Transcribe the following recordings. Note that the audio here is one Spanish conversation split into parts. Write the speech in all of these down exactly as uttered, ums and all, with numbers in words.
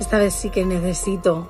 Esta vez sí que necesito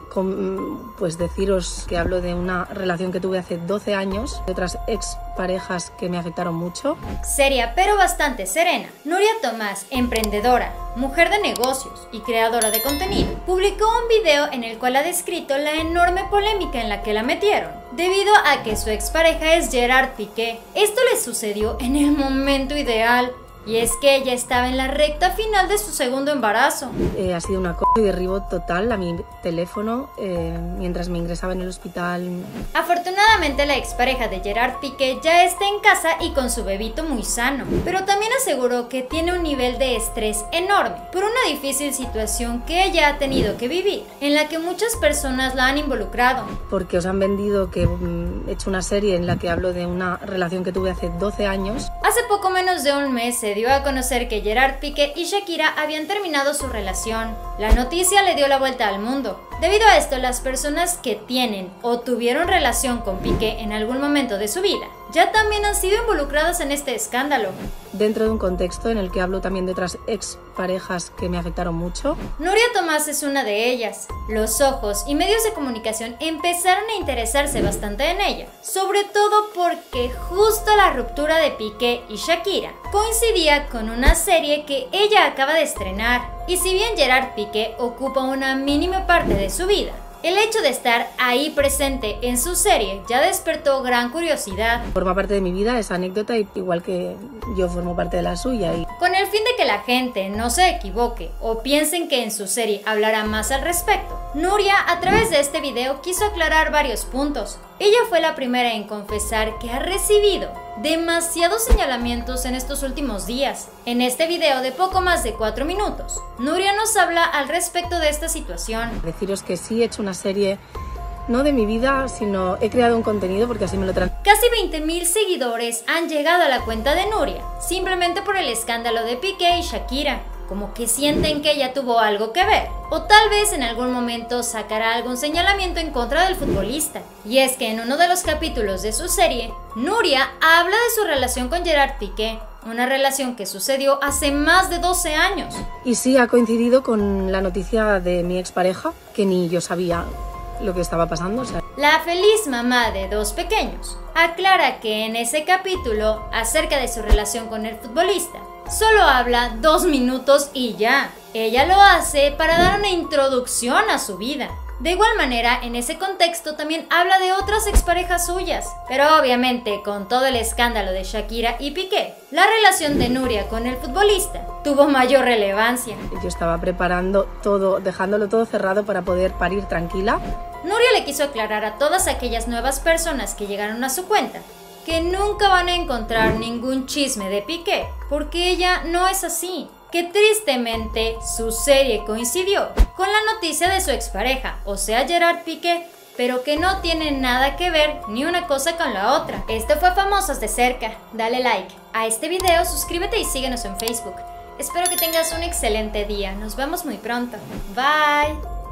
pues deciros que hablo de una relación que tuve hace doce años, de otras ex parejas que me afectaron mucho. Seria pero bastante serena, Nuria Tomás, emprendedora, mujer de negocios y creadora de contenido, publicó un video en el cual ha descrito la enorme polémica en la que la metieron, debido a que su expareja es Gerard Piqué. Esto le sucedió en el momento ideal, y es que ella estaba en la recta final de su segundo embarazo. Eh, ha sido un acoso y derribo total a mi teléfono eh, mientras me ingresaba en el hospital. Afortunadamente la expareja de Gerard Piqué ya está en casa y con su bebito muy sano, pero también aseguró que tiene un nivel de estrés enorme por una difícil situación que ella ha tenido que vivir, en la que muchas personas la han involucrado. Porque os han vendido que mm, he hecho una serie en la que hablo de una relación que tuve hace doce años. Hace poco menos de un mes se dio a conocer que Gerard Piqué y Shakira habían terminado su relación. La noticia le dio la vuelta al mundo. Debido a esto, las personas que tienen o tuvieron relación con Piqué en algún momento de su vida ya también han sido involucradas en este escándalo. Dentro de un contexto en el que hablo también de otras ex parejas que me afectaron mucho. Nuria Tomás es una de ellas. Los ojos y medios de comunicación empezaron a interesarse bastante en ella, sobre todo porque justo la ruptura de Piqué y Shakira coincidía con una serie que ella acaba de estrenar. Y si bien Gerard Piqué ocupa una mínima parte de su vida, el hecho de estar ahí presente en su serie ya despertó gran curiosidad. Forma parte de mi vida esa anécdota, igual que yo formo parte de la suya. Y... con el fin de que la gente no se equivoque o piensen que en su serie hablará más al respecto, Nuria a través de este video quiso aclarar varios puntos. Ella fue la primera en confesar que ha recibido demasiados señalamientos en estos últimos días. En este video de poco más de cuatro minutos, Nuria nos habla al respecto de esta situación. Deciros que sí he hecho una serie, no de mi vida, sino he creado un contenido porque así me lo traen. Casi veinte mil seguidores han llegado a la cuenta de Nuria, simplemente por el escándalo de Piqué y Shakira. Como que sienten que ella tuvo algo que ver, o tal vez en algún momento sacará algún señalamiento en contra del futbolista. Y es que en uno de los capítulos de su serie, Nuria habla de su relación con Gerard Piqué, una relación que sucedió hace más de doce años. Y sí, ha coincidido con la noticia de mi expareja, que ni yo sabía lo que estaba pasando. O sea. La feliz mamá de dos pequeños aclara que en ese capítulo, acerca de su relación con el futbolista, solo habla dos minutos y ya. Ella lo hace para dar una introducción a su vida. De igual manera, en ese contexto también habla de otras exparejas suyas. Pero obviamente, con todo el escándalo de Shakira y Piqué, la relación de Nuria con el futbolista tuvo mayor relevancia. Yo estaba preparando todo, dejándolo todo cerrado para poder parir tranquila. Nuria le quiso aclarar a todas aquellas nuevas personas que llegaron a su cuenta que nunca van a encontrar ningún chisme de Piqué, porque ella no es así, que tristemente su serie coincidió con la noticia de su expareja, o sea Gerard Piqué, pero que no tiene nada que ver ni una cosa con la otra. Esto fue Famosos de Cerca. Dale like a este video, suscríbete y síguenos en Facebook. Espero que tengas un excelente día, nos vemos muy pronto. Bye.